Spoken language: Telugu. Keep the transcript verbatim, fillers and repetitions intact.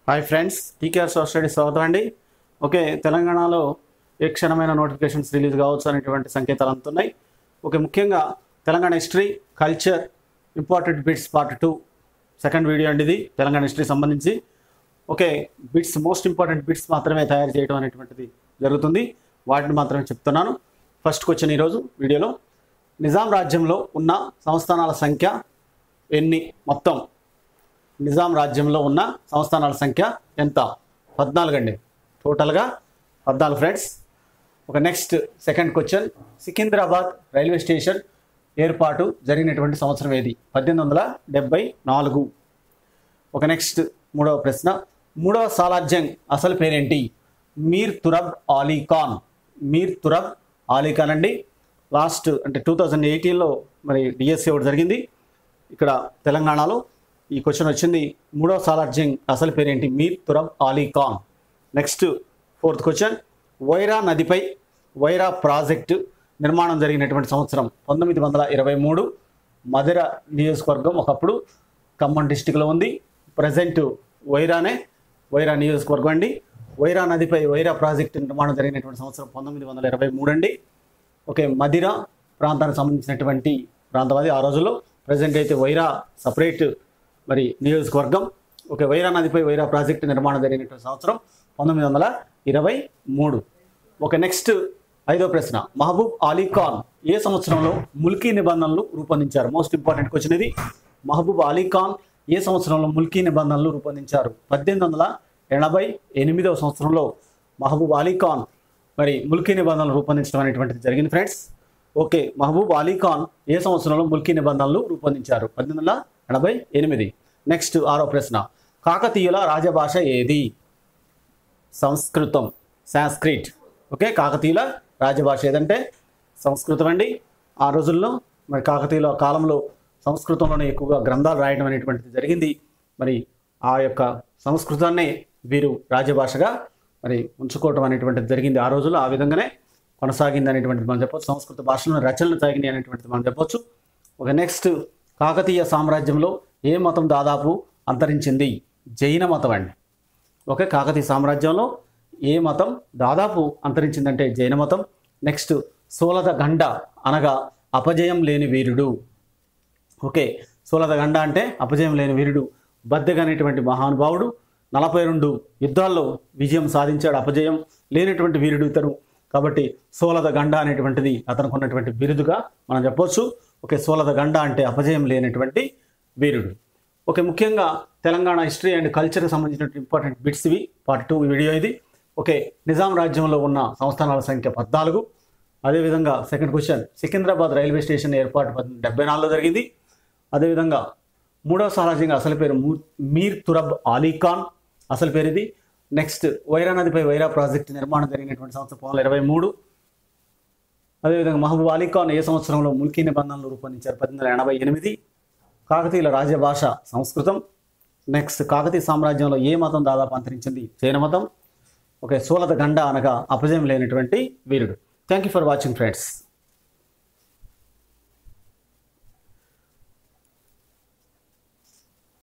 Hi friends, TKR social studies స్వాగతం అండి. ఓకే, తెలంగాణలో ఏ క్షణమైన నోటిఫికేషన్స్ రిలీజ్ కావచ్చు అనేటువంటి సంకేతాలు అందుతున్నాయి. ఓకే, ముఖ్యంగా Telangana history culture important bits part two second video అండి ఇది తెలంగాణ హిస్టరీ సంబంధించి. Okay, bits most important bits మాత్రమే తయారు చేయడం అనేటువంటిది జరుగుతుంది, వాటిని మాత్రమే చెప్తున్నాను. ఫస్ట్ క్వశ్చన్ ఈరోజు వీడియోలో, నిజాం రాజ్యంలో ఉన్న సంస్థానాల సంఖ్య ఎన్ని? మొత్తం నిజాం రాజ్యంలో ఉన్న సంస్థానాల సంఖ్య ఎంత? పద్నాలుగు అండి, టోటల్గా పద్నాలుగు ఫ్రెండ్స్. ఒక next second question, Secunderabad railway station ఏర్పాటు జరిగినటువంటి సంవత్సరం ఏది? పద్దెనిమిది వందల డెబ్బై నాలుగు. ఒక నెక్స్ట్ మూడవ ప్రశ్న, మూడవ సాలార్జంగ్ అసలు పేరేంటి? మీర్ తురబ్ అలీ ఖాన్. మీర్ తురబ్ అలీ ఖాన్ అండి. లాస్ట్ అంటే టూ థౌజండ్ ఎయిటీన్లో మరి డిఎస్సి ఒకటి జరిగింది ఇక్కడ తెలంగాణలో. ఈ క్వశ్చన్ వచ్చింది, మూడవ సాలార్జంగ్ అసలు పేరేంటి? Mir Turab Ali Khan. Next fourth question, Wyra నదిపై వైరా ప్రాజెక్టు నిర్మాణం జరిగినటువంటి సంవత్సరం పంతొమ్మిది వందల ఇరవై మూడు. మధిర నియోజకవర్గం ఒకప్పుడు ఖమ్మం డిస్టిక్లో ఉంది, ప్రజెంట్ వైరానే వైరా నియోజకవర్గం అండి. వైరా నదిపై వైరా ప్రాజెక్టు నిర్మాణం జరిగినటువంటి సంవత్సరం పంతొమ్మిది వందల ఇరవై మూడు అండి. ఓకే, మధిర ప్రాంతానికి సంబంధించినటువంటి ప్రాంతం అది ఆ రోజుల్లో. ప్రజెంట్ అయితే వైరా సపరేట్ మరి నియోజకవర్గం. ఓకే, వైరా నదిపై వైరా ప్రాజెక్టు నిర్మాణం జరిగినటువంటి సంవత్సరం పంతొమ్మిది వందల ఇరవై మూడు. ఓకే, నెక్స్ట్ ఐదో ప్రశ్న, మహబూబ్ అలీ ఖాన్ ఏ సంవత్సరంలో ముల్కీ నిబంధనలు రూపొందించారు? మోస్ట్ ఇంపార్టెంట్ క్వశ్చన్ ఇది. మహబూబ్ అలీ ఖాన్ ఏ సంవత్సరంలో ముల్కీ నిబంధనలు రూపొందించారు? పద్దెనిమిది వందల ఎనభై ఎనిమిదవ సంవత్సరంలో మహబూబ్ అలీ ఖాన్ మరి ముల్కీ నిబంధనలు రూపొందించడం అనేటువంటిది జరిగింది ఫ్రెండ్స్. ఓకే, మహబూబ్ అలీ ఖాన్ ఏ సంవత్సరంలో ముల్కీ నిబంధనలు రూపొందించారు? పద్దెనిమిది వందల ఎనభై ఎనిమిది. నెక్స్ట్ ఆరో ప్రశ్న, కాకతీయుల రాజభాష ఏది? సంస్కృతం, సాంస్క్రిట్. ఓకే, కాకతీయుల రాజభాష ఏదంటే సంస్కృతం అండి. ఆ రోజుల్లో మరి కాకతీయుల కాలంలో సంస్కృతంలోనే ఎక్కువగా గ్రంథాలు రాయడం అనేటువంటిది జరిగింది. మరి ఆ యొక్క సంస్కృతాన్ని వీరు రాజభాషగా మరి ఉంచుకోవటం అనేటువంటిది జరిగింది ఆ రోజుల్లో. ఆ విధంగానే కొనసాగింది అనేటువంటిది మనం చెప్పొచ్చు. సంస్కృత భాషలో రచనలు సాగినాయి అనేటువంటిది మనం చెప్పొచ్చు. ఒక నెక్స్ట్, కాకతీయ సామ్రాజ్యంలో ఏ మతం దాదాపు అంతరించింది? జైన మతం అండి. ఓకే, కాకతీయ సామ్రాజ్యంలో ఏ మతం దాదాపు అంతరించిందంటే జైన మతం. నెక్స్ట్, సోలద గండ అనగా అపజయం లేని వీరుడు. ఓకే, సోలద గండ అంటే అపజయం లేని వీరుడు. బద్దెగ అనేటువంటి మహానుభావుడు నలభై రెండు యుద్ధాల్లో విజయం సాధించాడు, అపజయం లేనటువంటి వీరుడు ఇతను. కాబట్టి సోలద గండ అనేటువంటిది అతనికి ఉన్నటువంటి బిరుదుగా మనం చెప్పవచ్చు. ఓకే, సోలద గండ అంటే అపజయం లేనటువంటి వీరుడు. ఓకే, ముఖ్యంగా తెలంగాణ హిస్టరీ అండ్ కల్చర్కి సంబంధించినటువంటి ఇంపార్టెంట్ బిట్స్ ఇవి, పార్ట్ టూ వీడియో ఇది. ఓకే, నిజాం రాజ్యంలో ఉన్న సంస్థానాల సంఖ్య పద్నాలుగు. అదేవిధంగా second question, Secunderabad railway station ఏర్పాటు డెబ్బై నాలుగులో జరిగింది. అదేవిధంగా మూడవ సాలార్జంగ్ అసలు పేరు మీర్ తురబ్ అలీ ఖాన్ అసలు పేరు ఇది. నెక్స్ట్, వైరా నదిపై వైరా ప్రాజెక్టు నిర్మాణం జరిగినటువంటి సంవత్సరం పంతొమ్మిది వందల ఇరవై మూడు. అదేవిధంగా మహబూబ్ అలీ ఖాన్ ఏ సంవత్సరంలో ముల్కీ నిబంధనలు రూపొందించారు? పద్దెనిమిది వందల ఎనభై ఎనిమిది. కాకతీయుల రాజభాష సంస్కృతం. నెక్స్ట్, కాకతీయ సామ్రాజ్యంలో ఏ మతం దాదాపు అంతరించింది? జైన మతం. ఓకే, సోలద గండ అనగా అపజయం లేనటువంటి వీరుడు. Thank you for watching friends.